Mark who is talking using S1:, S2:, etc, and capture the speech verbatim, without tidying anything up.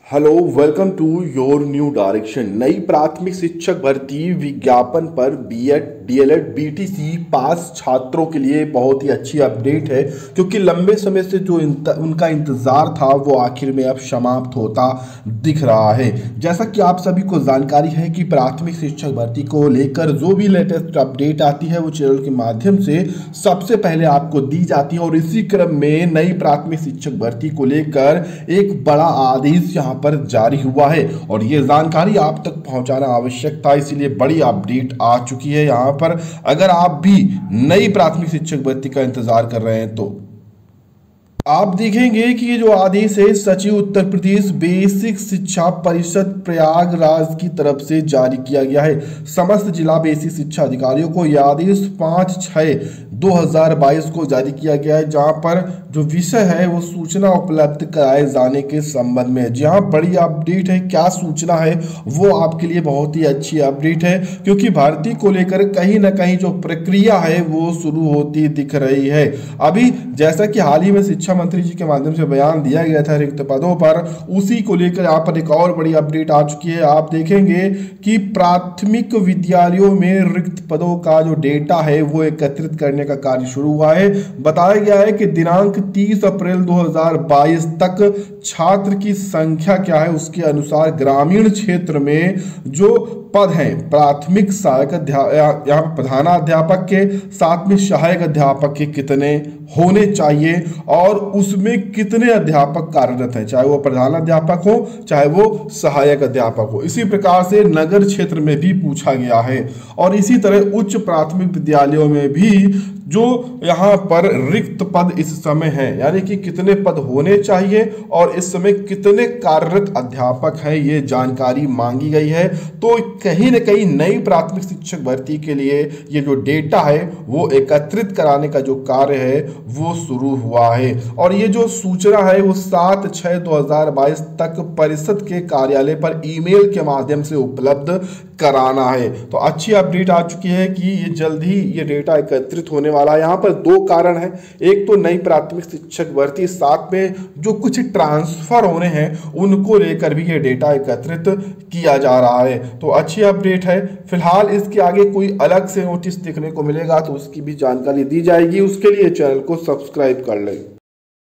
S1: Hello, welcome to your new direction. नई प्राथमिक शिक्षक भर्ती विज्ञापन पर बीएड, डीएलएड, बीटीसी पास छात्रों के लिए बहुत ही अच्छी अपडेट है, क्योंकि लंबे समय से जो इंत, उनका इंतजार था वो आखिर में अब समाप्त होता दिख रहा है। जैसा कि आप सभी को जानकारी है कि प्राथमिक शिक्षक भर्ती को लेकर जो भी लेटेस्ट अपडेट आती है वो चैनल के माध्यम से सबसे पहले आपको दी जाती है, और इसी क्रम में नई प्राथमिक शिक्षक भर्ती को लेकर एक बड़ा आदेश यहाँ पर जारी हुआ है और ये जानकारी आप तक पहुंचाना आवश्यक था, इसीलिए बड़ी अपडेट आ चुकी है यहाँ पर। अगर आप भी नई प्राथमिक शिक्षक भर्ती का इंतजार कर रहे हैं तो आप देखेंगे कि ये जो आदेश है सचिव उत्तर प्रदेश बेसिक शिक्षा परिषद प्रयागराज की तरफ से जारी किया गया है। समस्त जिला बेसिक शिक्षा अधिकारियों को यह आदेश पाँच छः दो हजार बाईस को जारी किया गया है, जहां पर जो विषय है वो सूचना उपलब्ध कराए जाने के संबंध में। जहां बड़ी अपडेट है, क्या सूचना है वो आपके लिए बहुत ही अच्छी अपडेट है, क्योंकि भर्ती को लेकर कहीं ना कहीं जो प्रक्रिया है वो शुरू होती दिख रही है। अभी जैसा कि हाल ही में शिक्षा मंत्री जी के माध्यम से बयान दिया गया था रिक्त पदों पर, उसी को लेकर यहाँ पर एक और बड़ी अपडेट आ चुकी है। आप देखेंगे कि प्राथमिक विद्यालयों में रिक्त पदों का जो डेटा है वो एकत्रित करने का कार्य शुरू हुआ है। बताया गया है कि दिनांक तीस अप्रैल दो हजार बाईस तक छात्र की संख्या क्या है उसके अनुसार ग्रामीण क्षेत्र में जो पद हैं प्राथमिक सहायक अध्यापक, यहाँ प्रधानाध्यापक के साथ में सहायक अध्यापक के कितने होने चाहिए और उसमें कितने अध्यापक कार्यरत हैं, चाहे वो प्रधानाध्यापक हो चाहे वो सहायक अध्यापक हो। इसी प्रकार से नगर क्षेत्र में भी पूछा गया है, और इसी तरह उच्च प्राथमिक विद्यालयों में भी जो यहाँ पर रिक्त पद इस समय हैं, यानी कि कितने पद होने चाहिए और इस समय कितने कार्यरत अध्यापक हैं, ये जानकारी मांगी गई है। तो कहीं ना कहीं नई प्राथमिक शिक्षक भर्ती के लिए ये जो डेटा है वो एकत्रित कराने का जो कार्य है वो शुरू हुआ है, और ये जो सूचना है वो सात छः दो हजार बाईस तक परिषद के कार्यालय पर ईमेल के माध्यम से उपलब्ध कराना है। तो अच्छी अपडेट आ चुकी है कि ये जल्द ही ये डेटा एकत्रित होने वाला है। यहाँ पर दो कारण हैं, एक तो नई प्राथमिक शिक्षक भर्ती, साथ में जो कुछ ट्रांसफर होने हैं उनको लेकर भी ये डेटा एकत्रित किया जा रहा है। तो अच्छी अपडेट है। फिलहाल इसके आगे कोई अलग से नोटिस देखने को मिलेगा तो उसकी भी जानकारी दी जाएगी, उसके लिए चैनल को सब्सक्राइब कर लें।